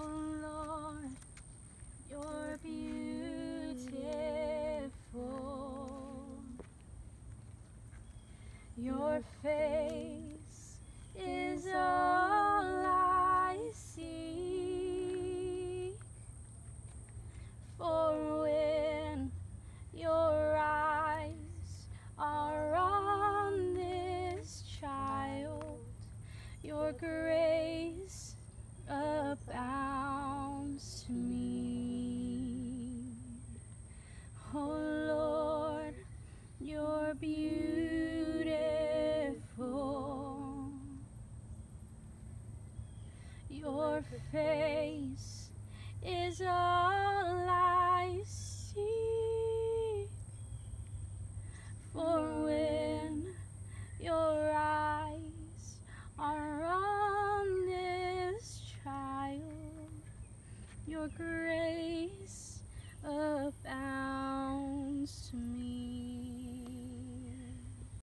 Lord, you're beautiful. Your face is all I see. For when your eyes are on this child, your grace abounds to me. Oh Lord, you're beautiful. Your face is all I see. For when your eyes are on this child, your grace abounds to